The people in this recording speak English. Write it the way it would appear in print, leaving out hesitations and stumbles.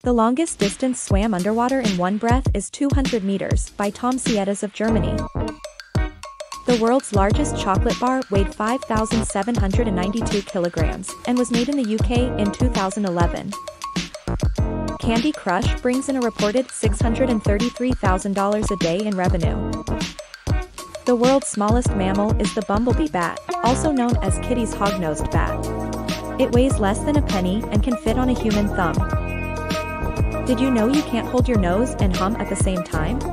The longest distance swam underwater in one breath is 200 meters by Tom Sietas of Germany. The world's largest chocolate bar weighed 5,792 kilograms and was made in the UK in 2011. Candy Crush brings in a reported $633,000 a day in revenue. The world's smallest mammal is the bumblebee bat, also known as Kitti's hog-nosed bat. It weighs less than a penny and can fit on a human thumb. Did you know you can't hold your nose and hum at the same time?